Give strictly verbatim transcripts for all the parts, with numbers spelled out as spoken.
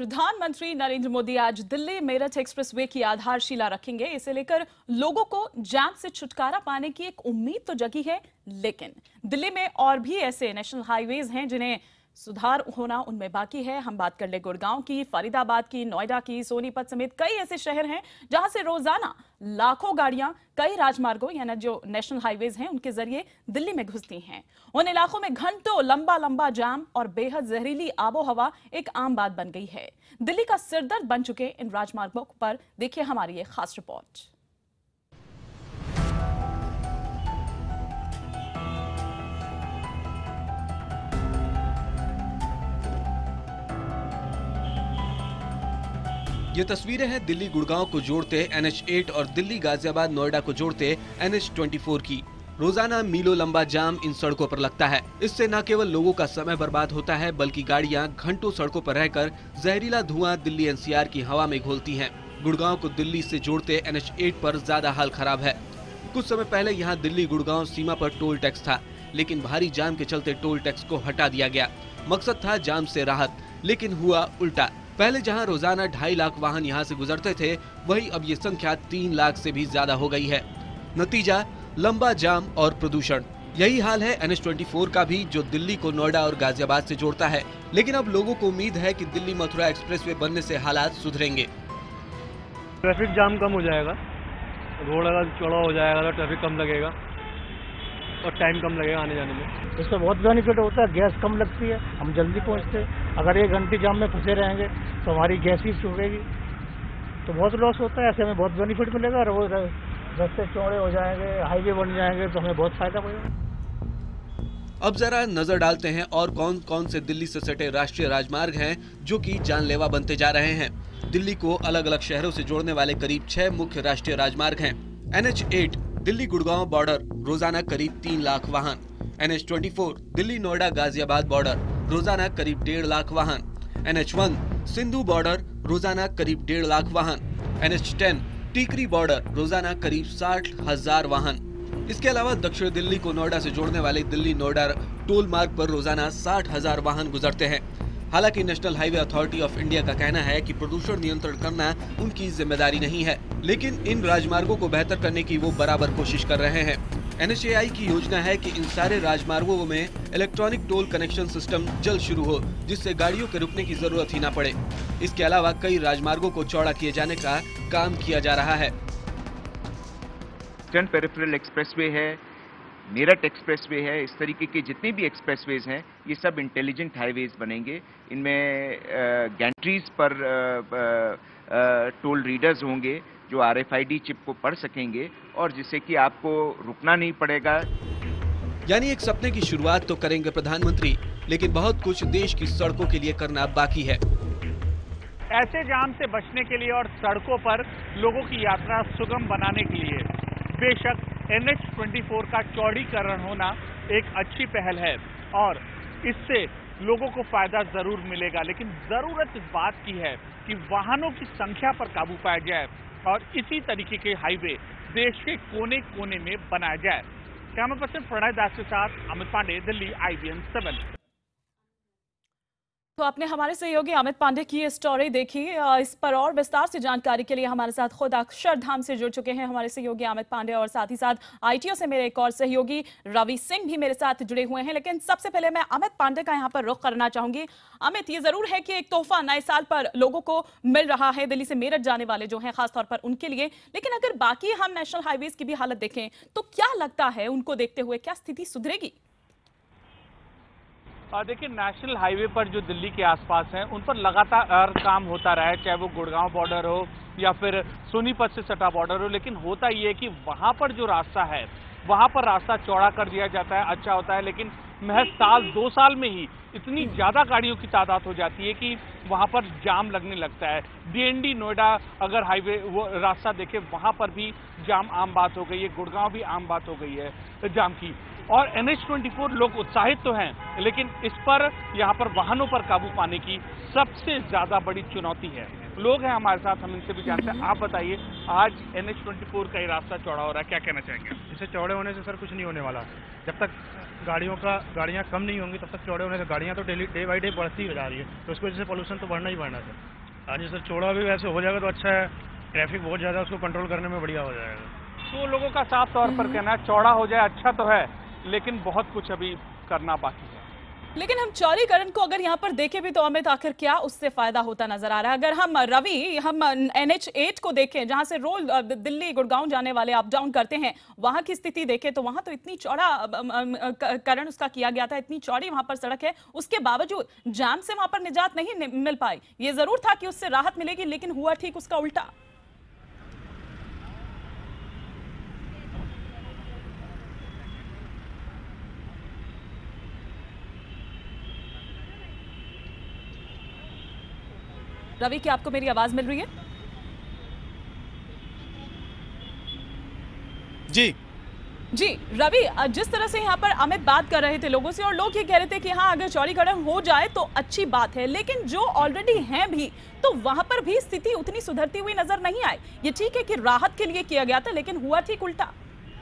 प्रधानमंत्री नरेंद्र मोदी आज दिल्ली मेरठ एक्सप्रेसवे की आधारशिला रखेंगे। इसे लेकर लोगों को जाम से छुटकारा पाने की एक उम्मीद तो जगी है, लेकिन दिल्ली में और भी ऐसे नेशनल हाईवेज हैं जिन्हें सुधार होना उनमें बाकी है। हम बात कर ले गुड़गांव की, फरीदाबाद की, नोएडा की, सोनीपत समेत कई ऐसे शहर हैं जहां से रोजाना लाखों गाड़ियां कई राजमार्गों यानी जो नेशनल हाईवेज हैं उनके जरिए दिल्ली में घुसती हैं। उन इलाकों में घंटों लंबा लंबा जाम और बेहद जहरीली आबोहवा एक आम बात बन गई है। दिल्ली का सिरदर्द बन चुके इन राजमार्गों पर देखिए हमारी ये खास रिपोर्ट। ये तस्वीरें हैं दिल्ली गुड़गांव को जोड़ते एन एच आठ और दिल्ली गाजियाबाद नोएडा को जोड़ते एन एच चौबीस की। रोजाना मीलों लंबा जाम इन सड़कों पर लगता है। इससे न केवल लोगों का समय बर्बाद होता है, बल्कि गाड़ियां घंटों सड़कों पर रहकर जहरीला धुआं दिल्ली एन सी आर की हवा में घोलती हैं। गुड़गांव को दिल्ली से जोड़ते एन एच आठ पर ज्यादा हाल खराब है। कुछ समय पहले यहाँ दिल्ली गुड़गांव सीमा पर टोल टैक्स था, लेकिन भारी जाम के चलते टोल टैक्स को हटा दिया गया। मकसद था जाम से राहत, लेकिन हुआ उल्टा। पहले जहां रोजाना ढाई लाख वाहन यहां से गुजरते थे, वहीं अब ये संख्या तीन लाख से भी ज्यादा हो गई है। नतीजा लंबा जाम और प्रदूषण। यही हाल है एन एच चौबीस का भी, जो दिल्ली को नोएडा और गाजियाबाद से जोड़ता है। लेकिन अब लोगों को उम्मीद है कि दिल्ली मथुरा एक्सप्रेसवे बनने से हालात सुधरेंगे। ट्रैफिक जाम कम हो जाएगा, रोड अगर चौड़ा हो जाएगा तो ट्रैफिक कम लगेगा और टाइम कम लगेगा आने जाने में। इससे बहुत बेनिफिट होता है, गैस कम लगती है, हम जल्दी पहुंचते। अगर एक घंटे जाम में फंसे रहेंगे तो हमारी गैस ही चुकेगी, तो बहुत लॉस होता है। ऐसे हमें बहुत बेनिफिट मिलेगा, रोड रास्ते चौड़े हो जाएंगे, हाईवे बन जाएंगे तो हमें बहुत फायदा पड़ेगा। अब जरा नजर डालते हैं और कौन कौन से दिल्ली से सटे राष्ट्रीय राजमार्ग हैं जो कि जानलेवा बनते जा रहे हैं। दिल्ली को अलग अलग शहरों से जोड़ने वाले करीब छह मुख्य राष्ट्रीय राजमार्ग हैं। एन एच आठ दिल्ली गुड़गांव बॉर्डर, रोजाना करीब तीन लाख वाहन। एन एच चौबीस दिल्ली नोएडा गाजियाबाद बॉर्डर, रोजाना करीब डेढ़ लाख वाहन। एन एच एक सिंधु बॉर्डर, रोजाना करीब डेढ़ लाख वाहन। एन एच दस टीकरी बॉर्डर, रोजाना करीब साठ हजार वाहन। इसके अलावा दक्षिण दिल्ली को नोएडा से जोड़ने वाले दिल्ली नोएडा टोल मार्ग पर रोजाना साठ हजार वाहन गुजरते हैं। हालांकि national highway authority of India का कहना है कि प्रदूषण नियंत्रण करना उनकी जिम्मेदारी नहीं है, लेकिन इन राजमार्गों को बेहतर करने की वो बराबर कोशिश कर रहे हैं। एन एच ए आई की योजना है कि इन सारे राजमार्गों में इलेक्ट्रॉनिक टोल कनेक्शन सिस्टम जल्द शुरू हो, जिससे गाड़ियों के रुकने की जरूरत ही न पड़े। इसके अलावा कई राजमार्गों को चौड़ा किए जाने का काम किया जा रहा है। ईस्टर्न पेरिफेरल एक्सप्रेसवे है, मेरठ एक्सप्रेसवे है, इस तरीके के जितने भी एक्सप्रेसवेज हैं ये सब इंटेलिजेंट हाईवेज बनेंगे। इनमें गैंट्रीज पर टोल रीडर्स होंगे जो R F I D chip को पढ़ सकेंगे और जिससे कि आपको रुकना नहीं पड़ेगा। यानी एक सपने की शुरुआत तो करेंगे प्रधानमंत्री, लेकिन बहुत कुछ देश की सड़कों के लिए करना बाकी है। ऐसे जाम से बचने के लिए और सड़कों पर लोगों की यात्रा सुगम बनाने के लिए बेशक एन एच चौबीस का चौड़ीकरण होना एक अच्छी पहल है और इससे लोगों को फायदा जरूर मिलेगा, लेकिन जरूरत इस बात की है कि वाहनों की संख्या पर काबू पाया जाए और इसी तरीके के हाईवे देश के कोने कोने में बनाया जाए। कैमरा पर्सन प्रणय दास के साथ Amit Pandey, Delhi I B N seven. तो आपने हमारे सहयोगी अमित पांडे की ये स्टोरी देखी। इस पर और विस्तार से जानकारी के लिए हमारे साथ खुद अक्षरधाम से जुड़ चुके हैं हमारे सहयोगी अमित पांडे और साथ ही साथ आई टी ओ से मेरे एक और सहयोगी रवि सिंह भी मेरे साथ जुड़े हुए हैं। लेकिन सबसे पहले मैं अमित पांडे का यहाँ पर रुख करना चाहूंगी। अमित, ये जरूर है कि एक तोहफा नए साल पर लोगों को मिल रहा है दिल्ली से मेरठ जाने वाले जो है खासतौर पर उनके लिए, लेकिन अगर बाकी हम नेशनल हाईवेज की भी हालत देखें तो क्या लगता है उनको देखते हुए क्या स्थिति सुधरेगी? देखिए, नेशनल हाईवे पर जो दिल्ली के आसपास हैं उन पर लगातार काम होता रहा है, चाहे वो गुड़गांव बॉर्डर हो या फिर सोनीपत से सटा बॉर्डर हो। लेकिन होता ये है कि वहां पर जो रास्ता है वहां पर रास्ता चौड़ा कर दिया जाता है, अच्छा होता है, लेकिन महज साल दो साल में ही इतनी ज्यादा गाड़ियों की तादाद हो जाती है कि वहां पर जाम लगने लगता है। डी एन डी नोएडा अगर हाईवे वो रास्ता देखे वहां पर भी जाम आम बात हो गई है, गुड़गांव भी आम बात हो गई है जाम की। और एन एच चौबीस लोग उत्साहित तो हैं, लेकिन इस पर यहाँ पर वाहनों पर काबू पाने की सबसे ज्यादा बड़ी चुनौती है। लोग हैं हमारे साथ, हम इनसे भी जानते हैं। आप बताइए, आज एन एच चौबीस का ही रास्ता चौड़ा हो रहा है, क्या कहना चाहेंगे? इसे चौड़े होने से सर कुछ नहीं होने वाला। जब तक गाड़ियों का गाड़ियाँ कम नहीं होंगी तब तक चौड़े होने से गाड़ियाँ तो डेली डे बाई डे बढ़ती ही जा रही है, तो उसकी वजह से पोल्यूशन तो बढ़ना ही बढ़ना है। हाँ जी सर, चौड़ा भी वैसे हो जाएगा तो अच्छा है, ट्रैफिक बहुत ज़्यादा उसको कंट्रोल करने में बढ़िया हो जाएगा। तो लोगों का साफ तौर पर कहना है चौड़ा हो जाए अच्छा तो है, लेकिन बहुत कुछ अभी करना बाकी है। लेकिन हम चौड़ीकरण को अगर यहाँ पर देखें भी तो अमित आखिर क्या उससे फायदा होता नजर आ रहा है? अगर हम रवि हम एन एच एट को देखें जहां से रोज दिल्ली गुड़गांव जाने वाले अप डाउन करते हैं, वहां की स्थिति देखें तो वहां तो इतनी चौड़ा करण उसका किया गया था, इतनी चौड़ी वहां पर सड़क है, उसके बावजूद जाम से वहां पर निजात नहीं मिल पाई। ये जरूर था कि उससे राहत मिलेगी, लेकिन हुआ ठीक उसका उल्टा। रवि, क्या आपको मेरी आवाज मिल रही है? जी जी रवि, जिस तरह से यहाँ पर अमित बात कर रहे थे लोगों से और लोग ये कह रहे थे कि हाँ अगर चौड़ीकरण हो जाए तो अच्छी बात है, लेकिन जो ऑलरेडी हैं भी तो वहां पर भी स्थिति उतनी सुधरती हुई नजर नहीं आई। ये ठीक है कि राहत के लिए किया गया था, लेकिन हुआ ठीक उल्टा।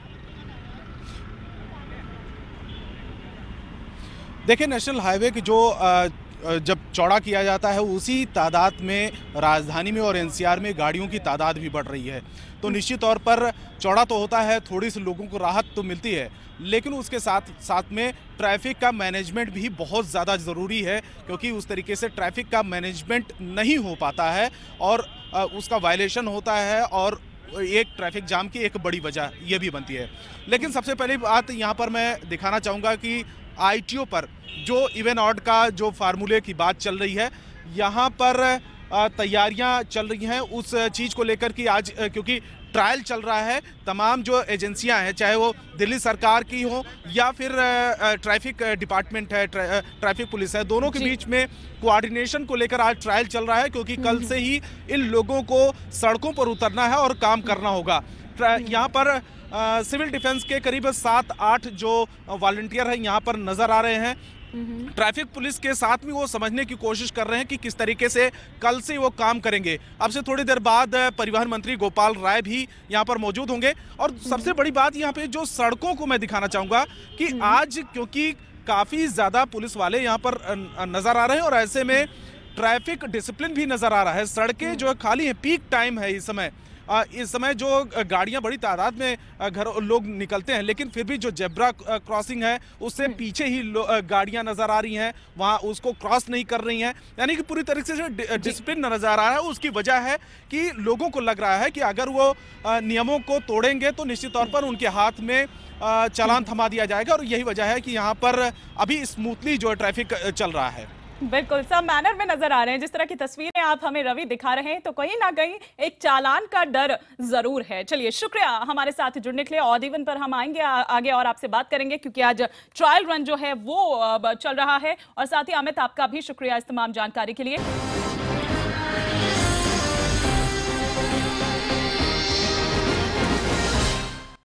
देखिए, नेशनल हाईवे की जो आ, जब चौड़ा किया जाता है उसी तादाद में राजधानी में और एनसीआर में गाड़ियों की तादाद भी बढ़ रही है, तो निश्चित तौर पर चौड़ा तो होता है, थोड़ी सी लोगों को राहत तो मिलती है, लेकिन उसके साथ साथ में ट्रैफिक का मैनेजमेंट भी बहुत ज़्यादा ज़रूरी है, क्योंकि उस तरीके से ट्रैफिक का मैनेजमेंट नहीं हो पाता है और उसका वायलेशन होता है और एक ट्रैफिक जाम की एक बड़ी वजह ये भी बनती है। लेकिन सबसे पहली बात यहाँ पर मैं दिखाना चाहूँगा कि आई टी ओ पर जो इवन ऑड का जो फार्मूले की बात चल रही है, यहाँ पर तैयारियां चल रही हैं उस चीज़ को लेकर कि आज क्योंकि ट्रायल चल रहा है, तमाम जो एजेंसियां हैं, चाहे वो दिल्ली सरकार की हो या फिर ट्रैफिक डिपार्टमेंट है, ट्रैफिक पुलिस है, दोनों के बीच में कोऑर्डिनेशन को लेकर आज ट्रायल चल रहा है, क्योंकि कल से ही इन लोगों को सड़कों पर उतरना है और काम करना होगा। यहाँ पर सिविल डिफेंस के करीब सात आठ जो वॉलंटियर हैं यहाँ पर नजर आ रहे हैं। ट्रैफिक पुलिस के साथ में वो समझने की कोशिश कर रहे हैं कि किस तरीके से कल से वो काम करेंगे। अब से थोड़ी देर बाद परिवहन मंत्री गोपाल राय भी यहाँ पर मौजूद होंगे। और सबसे बड़ी बात यहाँ पे जो सड़कों को मैं दिखाना चाहूँगा कि आज क्योंकि काफ़ी ज़्यादा पुलिस वाले यहाँ पर नज़र आ रहे हैं और ऐसे में ट्रैफिक डिसिप्लिन भी नज़र आ रहा है। सड़कें जो खाली हैं, पीक टाइम है इस समय, इस समय जो गाड़ियां बड़ी तादाद में घर लोग निकलते हैं, लेकिन फिर भी जो जेब्रा क्रॉसिंग है उससे पीछे ही गाड़ियां नजर आ रही हैं, वहां उसको क्रॉस नहीं कर रही हैं, यानी कि पूरी तरीके से डिसिप्लिन नजर आ रहा है। उसकी वजह है कि लोगों को लग रहा है कि अगर वो नियमों को तोड़ेंगे तो निश्चित तौर पर उनके हाथ में चालान थमा दिया जाएगा, और यही वजह है कि यहाँ पर अभी स्मूथली जो ट्रैफिक चल रहा है। बिल्कुल सब मैनर में नजर आ रहे हैं। जिस तरह की तस्वीरें आप हमें रवि दिखा रहे हैं तो कहीं ना कहीं एक चालान का डर जरूर है। चलिए, शुक्रिया हमारे साथ जुड़ने के लिए। ऑड इवन पर हम आएंगे आगे और आपसे बात करेंगे, क्योंकि आज ट्रायल रन जो है वो चल रहा है। और साथ ही अमित, आपका भी शुक्रिया इस तमाम जानकारी के लिए।